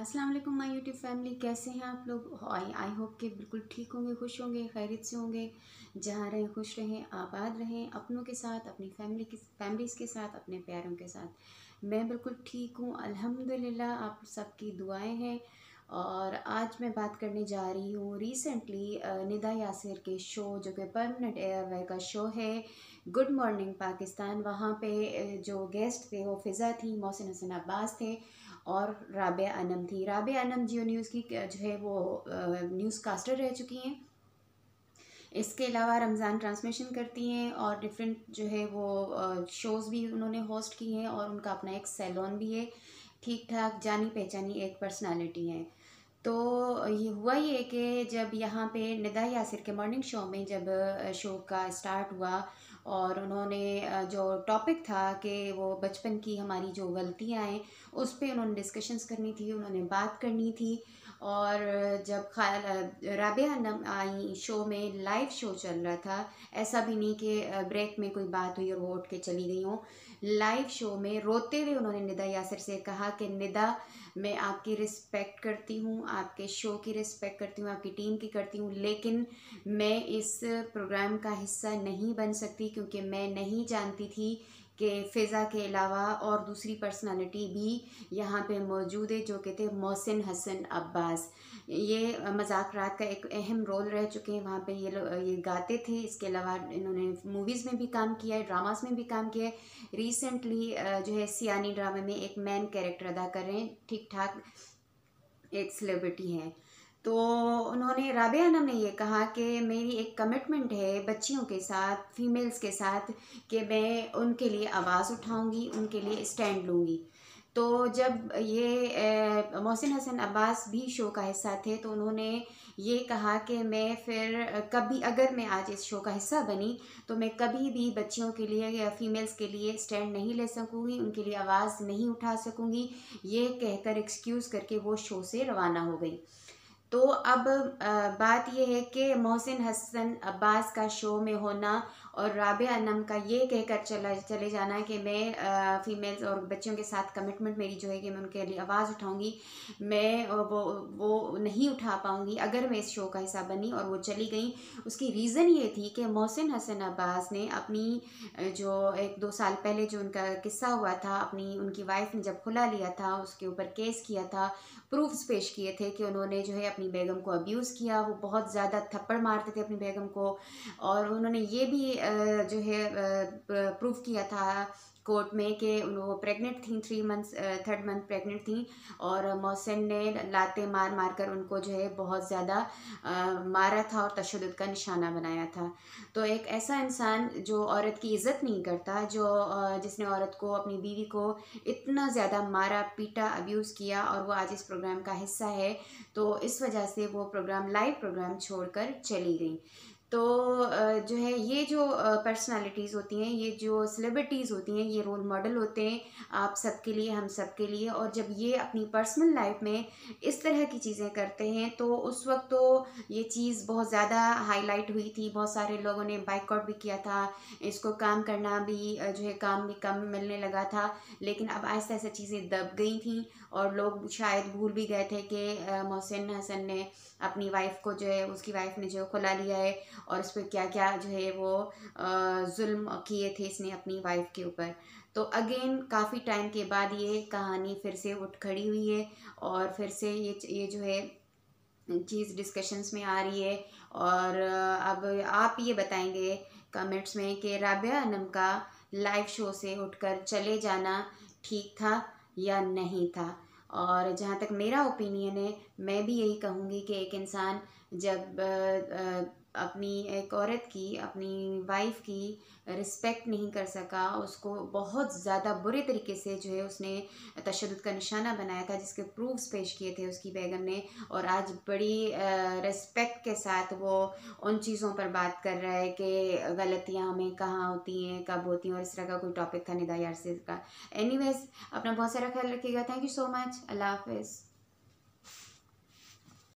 अस्सलाम वालेकुम my YouTube family. कैसे हैं आप लोग? आई होप कि बिल्कुल ठीक होंगे, खुश होंगे, खैरियत से होंगे। जहाँ रहें खुश रहें, आबाद रहें, अपनों के साथ, अपनी फैमिलीज़ के साथ, अपने प्यारों के साथ। मैं बिल्कुल ठीक हूँ अल्हम्दुलिल्लाह। आप सबकी दुआएं हैं। और आज मैं बात करने जा रही हूँ रिसेंटली निदा यासिर के शो, जो कि परमानेंट एयरवे का शो है, गुड मॉर्निंग पाकिस्तान। वहाँ पे जो गेस्ट थे वो फ़िज़ा थी, मोहसिन हसन अब्बास थे और राबिया अनम थी। राबिया अनम जियो न्यूज़ की जो है वो न्यूज़ कास्टर रह चुकी हैं। इसके अलावा रमज़ान ट्रांसमिशन करती हैं और डिफरेंट जो है वो शोज़ भी उन्होंने होस्ट की हैं और उनका अपना एक सैलून भी है। ठीक ठाक जानी पहचानी एक पर्सनालिटी है। तो ये हुआ ये कि जब यहाँ पे निदा यासिर के मॉर्निंग शो में जब शो का स्टार्ट हुआ और उन्होंने जो टॉपिक था कि वो बचपन की हमारी जो गलतियाँ हैं उस पे उन्होंने डिस्कशंस करनी थी, उन्होंने बात करनी थी। और जब राबिया अनम आई शो में, लाइव शो चल रहा था, ऐसा भी नहीं कि ब्रेक में कोई बात हुई और वो उठ के चली गई हों। लाइव शो में रोते हुए उन्होंने निदा यासिर से कहा कि निदा, मैं आपकी रिस्पेक्ट करती हूँ, आपके शो की रिस्पेक्ट करती हूँ, आपकी टीम की करती हूँ, लेकिन मैं इस प्रोग्राम का हिस्सा नहीं बन सकती क्योंकि मैं नहीं जानती थी कि फ़िज़ा के अलावा और दूसरी पर्सनालिटी भी यहाँ पे मौजूद है, जो कि थे मोहसिन हसन अब्बास। ये मज़ाकरात का एक अहम रोल रह चुके हैं। वहाँ पे ये लोग ये गाते थे। इसके अलावा इन्होंने मूवीज़ में भी काम किया है, ड्रामास में भी काम किया है। रिसेंटली जो है सियानी ड्रामे में एक मैन कैरेक्टर अदा कर रहे हैं। ठीक ठाक एक सेलिब्रिटी हैं। तो उन्होंने, राबिया अनम ने ये कहा कि मेरी एक कमिटमेंट है बच्चियों के साथ, फीमेल्स के साथ, कि मैं उनके लिए आवाज़ उठाऊंगी, उनके लिए स्टैंड लूँगी। तो जब ये मोहसिन हसन अब्बास भी शो का हिस्सा थे तो उन्होंने ये कहा कि मैं फिर कभी, अगर मैं आज इस शो का हिस्सा बनी तो मैं कभी भी बच्चियों के लिए या फीमेल्स के लिए स्टैंड नहीं ले सकूँगी, उनके लिए आवाज़ नहीं उठा सकूँगी। ये कहकर एक्सक्यूज़ करके वो शो से रवाना हो गई। तो अब बात यह है कि मोहसिन हसन अब्बास का शो में होना और राबिया अनम का ये कहकर चले जाना कि मैं फीमेल्स और बच्चियों के साथ कमिटमेंट मेरी जो है कि मैं उनके लिए आवाज़ उठाऊंगी, मैं वो नहीं उठा पाऊंगी अगर मैं इस शो का हिस्सा बनी और वो चली गई। उसकी रीज़न ये थी कि मोहसिन हसन अब्बास ने अपनी जो 1-2 साल पहले जो उनका किस्सा हुआ था, अपनी उनकी वाइफ ने जब खुला लिया था, उसके ऊपर केस किया था, प्रूफ्स पेश किए थे कि उन्होंने जो है अपनी बेगम को अब्यूज़ किया। वो बहुत ज़्यादा थप्पड़ मारते थे अपनी बेगम को। और उन्होंने ये भी जो है प्रूफ किया था कोर्ट में कि वो प्रेग्नेंट थी, 3 मंथ्स 3rd मंथ प्रेग्नेंट थी। और मोहसिन ने लाते मार मार कर उनको जो है बहुत ज़्यादा मारा था और तशद्दुद का निशाना बनाया था। तो एक ऐसा इंसान जो औरत की इज़्ज़त नहीं करता, जो जिसने औरत को, अपनी बीवी को इतना ज़्यादा मारा पीटा, अब्यूज़ किया, और वो आज इस प्रोग्राम का हिस्सा है, तो इस वजह से वो प्रोग्राम, लाइव प्रोग्राम छोड़कर चली गई। तो जो है ये जो पर्सनालिटीज़ होती हैं, ये जो सेलिब्रिटीज़ होती हैं, ये रोल मॉडल होते हैं आप सबके लिए, हम सबके लिए। और जब ये अपनी पर्सनल लाइफ में इस तरह की चीज़ें करते हैं तो उस वक्त तो ये चीज़ बहुत ज़्यादा हाईलाइट हुई थी, बहुत सारे लोगों ने बाइकआउट भी किया था, इसको काम करना भी जो है काम भी कम मिलने लगा था। लेकिन अब आहिस्ता आहिस्ता चीज़ें दब गई थी और लोग शायद भूल भी गए थे कि मोहसिन हसन ने अपनी वाइफ को जो है, उसकी वाइफ ने जो खुला लिया है और इस पर क्या क्या जो है वो जुल्म किए थे इसने अपनी वाइफ के ऊपर। तो अगेन काफ़ी टाइम के बाद ये कहानी फिर से उठ खड़ी हुई है और फिर से ये जो है चीज़ डिस्कशंस में आ रही है। और अब आप ये बताएंगे कमेंट्स में कि राबिया अनम का लाइव शो से उठकर चले जाना ठीक था या नहीं था। और जहाँ तक मेरा ओपिनियन है, मैं भी यही कहूँगी कि एक इंसान जब अपनी एक औरत की, अपनी वाइफ की रिस्पेक्ट नहीं कर सका, उसको बहुत ज़्यादा बुरे तरीके से जो है उसने तशद्दुद का निशाना बनाया था, जिसके प्रूफ्स पेश किए थे उसकी बेगम ने, और आज बड़ी रिस्पेक्ट के साथ वो उन चीज़ों पर बात कर रहा है कि गलतियाँ हमें कहाँ होती हैं, कब होती हैं, और इस तरह का कोई टॉपिक था निदा यासिर का। एनीवेज, अपना बहुत सारा ख्याल रखिएगा। Thank you so much. अल्लाह हाफिज़।